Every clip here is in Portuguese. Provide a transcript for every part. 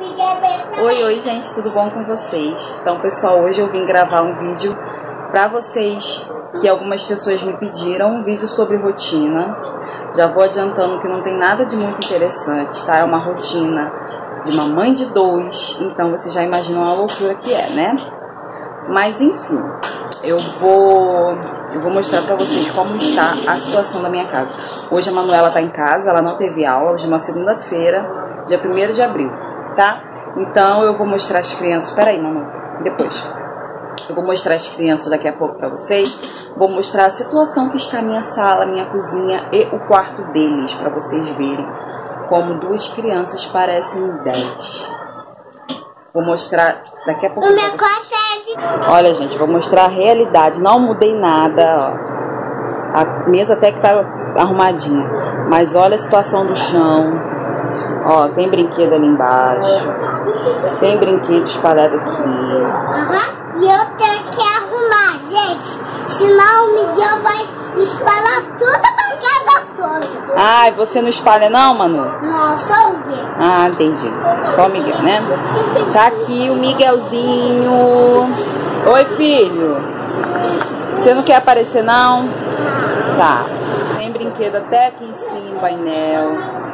Oi, gente, tudo bom com vocês? Então, pessoal, hoje eu vim gravar um vídeo pra vocês que algumas pessoas me pediram, um vídeo sobre rotina. Já vou adiantando que não tem nada de muito interessante, tá? É uma rotina de uma mãe de 2, então vocês já imaginam a loucura que é, né? Mas, enfim, eu vou mostrar pra vocês como está a situação da minha casa. Hoje a Manuela tá em casa, ela não teve aula, hoje é uma segunda-feira, dia 1º de abril, tá? Então eu vou mostrar as crianças, peraí, Manu, depois. Eu vou mostrar as crianças daqui a pouco pra vocês. Vou mostrar a situação que está a minha sala, minha cozinha e o quarto deles, pra vocês verem como 2 crianças parecem 10. Vou mostrar daqui a pouco. O meu quarto é de... Olha, gente, vou mostrar a realidade. Não mudei nada, ó. A mesa até que tá arrumadinha. Mas olha a situação do chão. Ó, tem brinquedo ali embaixo. Tem brinquedo espalhado aqui. E eu tenho que arrumar, gente. Senão o Miguel vai espalhar tudo pra casa toda. Ai, você não espalha não, Manu? Não, só o Miguel. Ah, entendi. Só o Miguel, né? Tá aqui o Miguelzinho. Oi, filho. Você não quer aparecer, não? Tá. Tem brinquedo até aqui em cima, painel.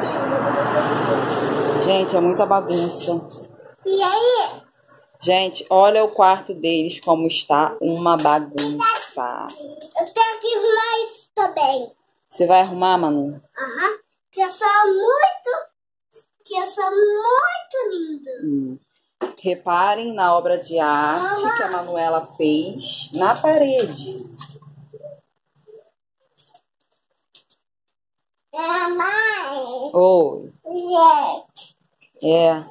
Gente, é muita bagunça. E aí? Gente, olha o quarto deles como está uma bagunça. Eu tenho que arrumar isso também. Você vai arrumar, Manu? Que eu sou muito linda. Reparem na obra de arte que a Manuela fez na parede. Mãe. Oi. É.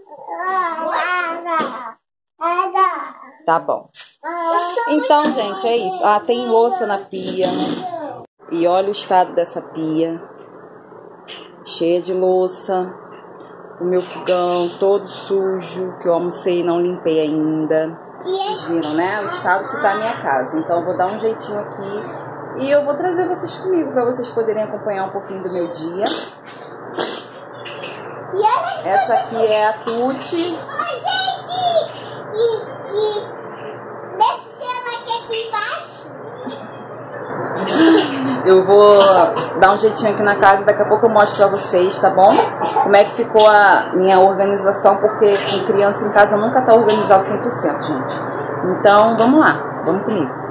Tá bom. Então, gente, é isso. Ah, tem louça na pia. E olha o estado dessa pia. Cheia de louça. O meu fogão todo sujo, que eu almocei e não limpei ainda. Vocês viram, né? O estado que tá a minha casa. Então eu vou dar um jeitinho aqui. E eu vou trazer vocês comigo para vocês poderem acompanhar um pouquinho do meu dia. Essa aqui é a Tuti. Oi, gente! Deixa ela aqui embaixo. Eu vou dar um jeitinho aqui na casa, daqui a pouco eu mostro pra vocês, tá bom? Como é que ficou a minha organização, porque com criança em casa nunca tá organizado 100%, gente. Então, vamos lá, vamos comigo.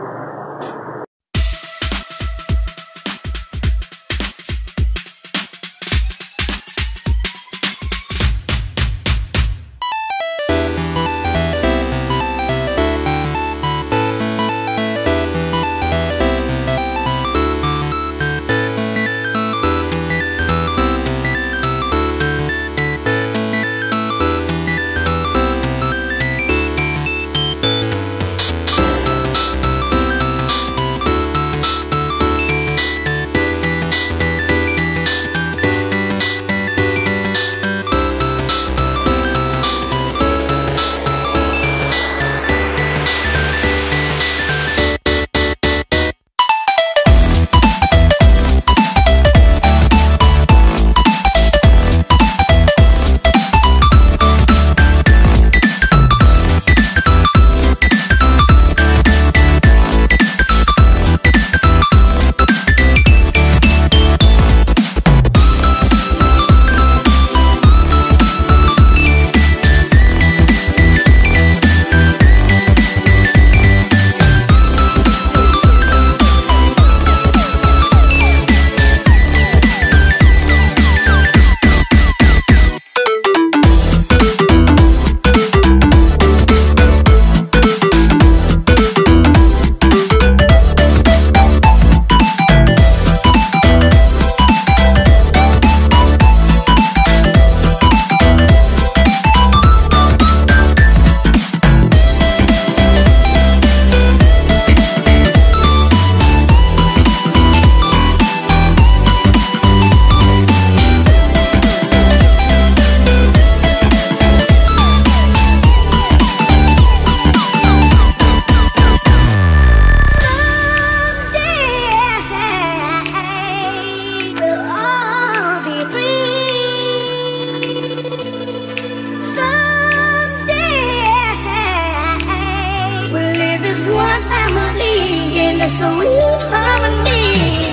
one family in a sweet harmony.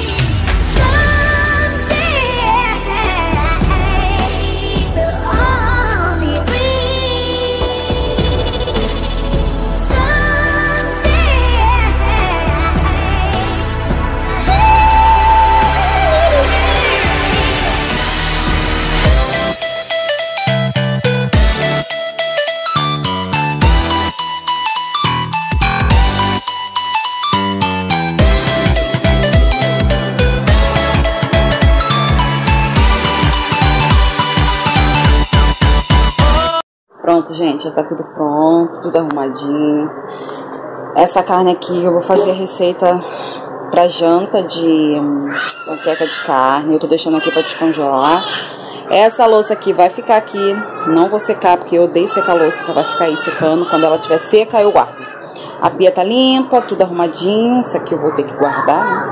Pronto, gente, já tá tudo pronto, tudo arrumadinho. Essa carne aqui eu vou fazer a receita pra janta de panqueca de carne. Eu tô deixando aqui pra descongelar. Essa louça aqui vai ficar aqui, não vou secar porque eu odeio secar a louça, ela vai ficar aí secando. Quando ela estiver seca eu guardo. A pia tá limpa, tudo arrumadinho. Isso aqui eu vou ter que guardar, né?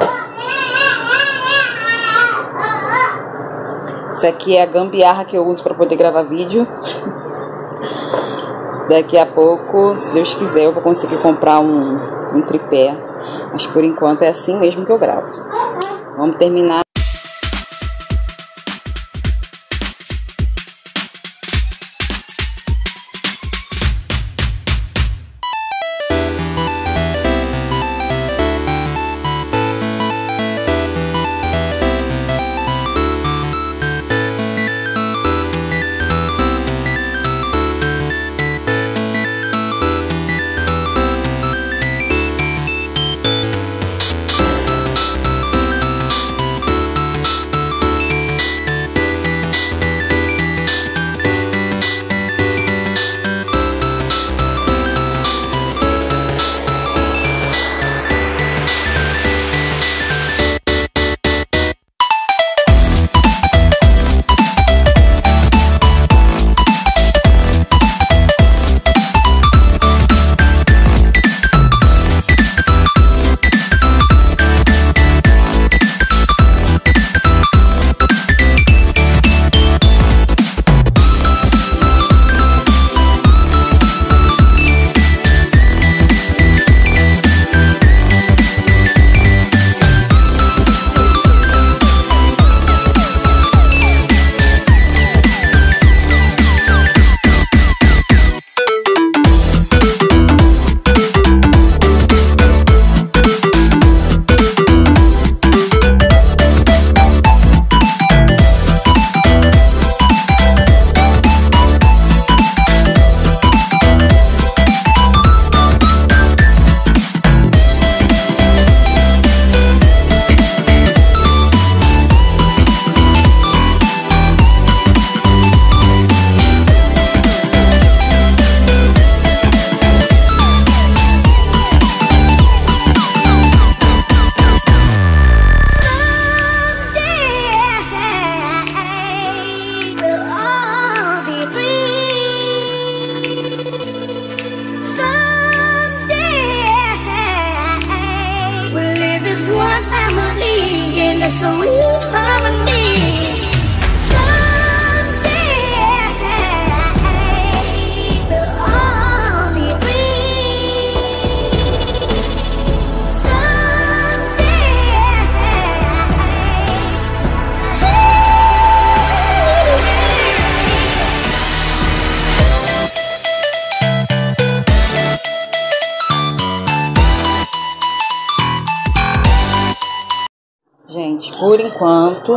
Isso aqui é a gambiarra que eu uso pra poder gravar vídeo. Daqui a pouco, se Deus quiser, eu vou conseguir comprar um tripé. Mas por enquanto é assim mesmo que eu gravo. Vamos terminar. One family in a sweet harmony. Someday we'll all be free. Gente, por enquanto,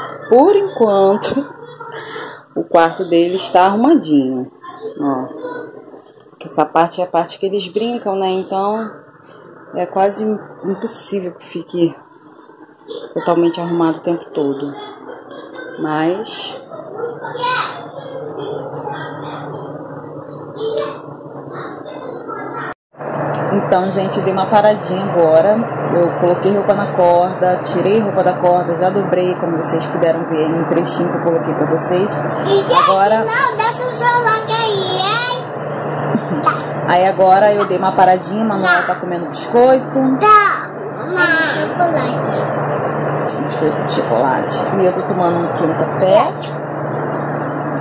o quarto dele está arrumadinho, ó. Essa parte é a parte que eles brincam, né? Então, é quase impossível que fique totalmente arrumado o tempo todo. Mas... Então, gente, eu dei uma paradinha agora. Eu coloquei roupa na corda, tirei roupa da corda, já dobrei, como vocês puderam ver em um trechinho que eu coloquei pra vocês. Agora... Não, deixa o celular cair, hein? Aí agora eu dei uma paradinha, Manuela tá comendo biscoito. Tá, chocolate. Biscoito de chocolate. E eu tô tomando aqui um café.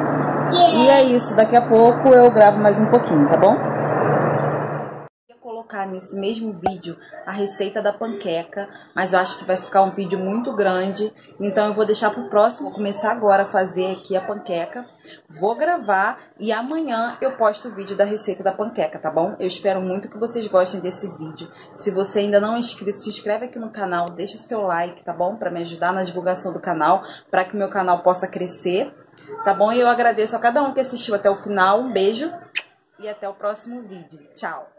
E é isso, daqui a pouco eu gravo mais um pouquinho, tá bom? colocar nesse mesmo vídeo a receita da panqueca, mas eu acho que vai ficar um vídeo muito grande, então eu vou deixar pro próximo. Vou começar agora a fazer aqui a panqueca, vou gravar e amanhã eu posto o vídeo da receita da panqueca, tá bom? Eu espero muito que vocês gostem desse vídeo. Se você ainda não é inscrito, se inscreve aqui no canal, deixa seu like, tá bom? Para me ajudar na divulgação do canal, para que meu canal possa crescer, tá bom? E eu agradeço a cada um que assistiu até o final, um beijo e até o próximo vídeo. Tchau!